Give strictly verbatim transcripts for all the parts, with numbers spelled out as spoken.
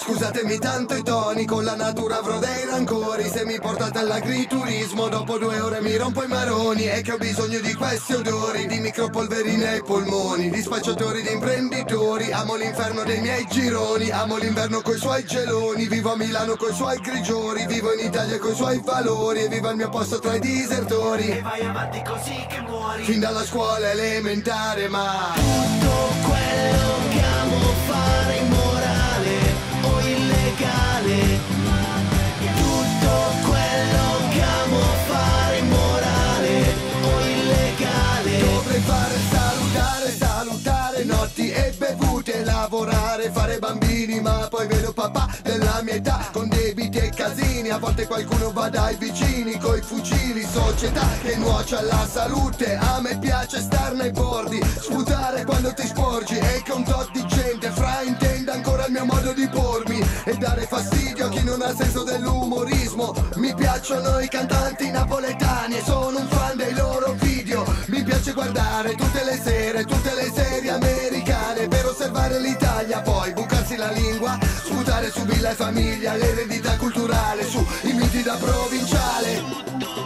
Scusatemi tanto i toni, con la natura avrò dei rancori. Se mi portate all'agriturismo, dopo due ore mi rompo i maroni. E che ho bisogno di questi odori, di micropolveri nei polmoni, di spacciatori, di imprenditori. Amo l'inferno dei miei gironi, amo l'inverno coi suoi geloni. Vivo a Milano coi suoi grigiori, vivo in Italia coi suoi valori. E vivo al mio posto tra i disertori. E vai avanti così che muori. Fin dalla scuola elementare, ma tutto quello che amo fare immorale o illegale, tutto quello che amo fare immorale o illegale. Dovrei fare salutare, salutare notti e bevute, lavorare, fare bambini, ma poi vedo papà della mia età con debiti e casini. A volte qualcuno va dai vicini coi fucili, società che nuoce alla salute. A me piace star nei bordi, sputare quando ti sporgi e che un tot di gente fraintenda ancora il mio modo di pormi e dare fastidio a chi non ha senso dell'umorismo. Mi piacciono i cantanti napoletani e sono un fan dei loro video. Mi piace guardare tutte le sere, tutte le serie americane per osservare l'Italia, poi bucarsi la lingua, sputare su villa e famiglia, l'eredità culturale, su i miti da provinciale.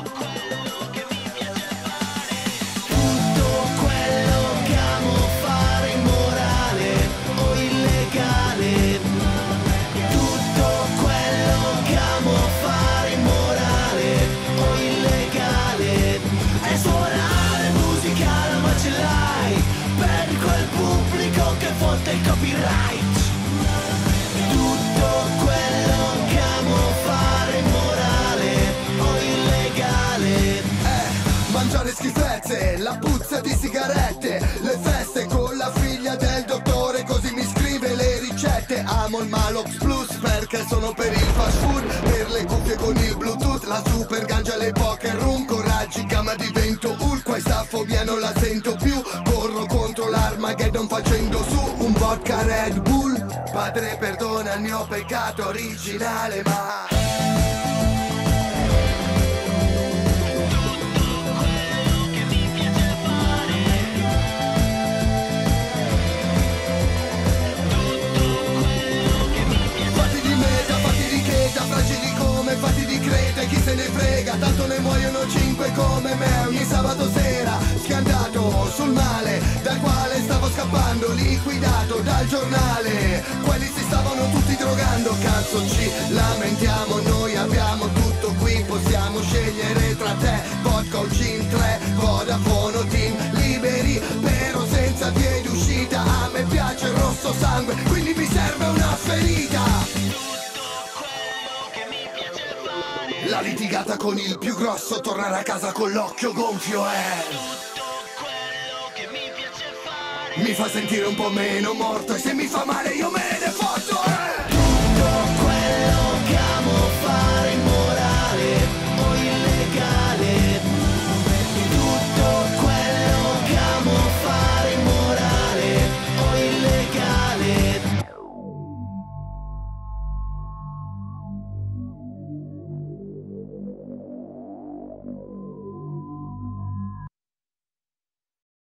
Il copyright, tutto quello che amo fare immorale o illegale. Eh, mangiare schifezze, la puzza di sigarette, le feste con la figlia del dottore, così mi scrive le ricette. Amo il Malox Plus perché sono per il fast food, per le cuffie con il Bluetooth, la super ganja, le poker room, coraggi, ma divento Hulk. Questa fobia non la sento più, corro contro l'Armageddon facendo su un vodka Red Bull. Padre perdona il mio peccato originale, ma fatti di meta, fatti di cheta, fragili come fatti di creta. E chi se ne frega, tanto ne muoiono cinque come me. Ogni sabato sera schiantato sul male dal quale stavo scappando, liquidato dal giornale. Quelli si stavano tutti drogando, cazzo ci lamentiamo, noi abbiamo tutto qui, possiamo scegliere tra te, vodka o gin, tre, Vodafone o Team, liberi però senza vie d'uscita. A me piace il rosso sangue, quindi mi serve una ferita. La litigata con il più grosso, tornare a casa con l'occhio gonfio è tutto quello che mi piace fare. Mi fa sentire un po' meno morto e se mi fa male io me ne